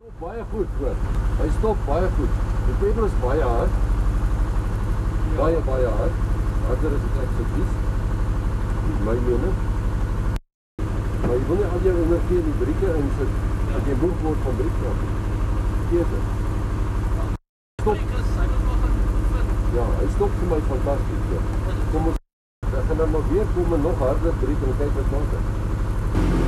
Baie goed, hoor. Hy stop baie goed. Die pedal is baie hard. Baie hard. Harder as dit ek sou kies. My mening. Maar jy wil nie al jou energie in die brieke insit, dat jy moe word van briekkrap. Vergeet het. Stop. Ja, hy stop vir my fantastisch. Ja. Kom ons, ek gaan dan maar weer kom en nog harder briek en kyk wat maak het.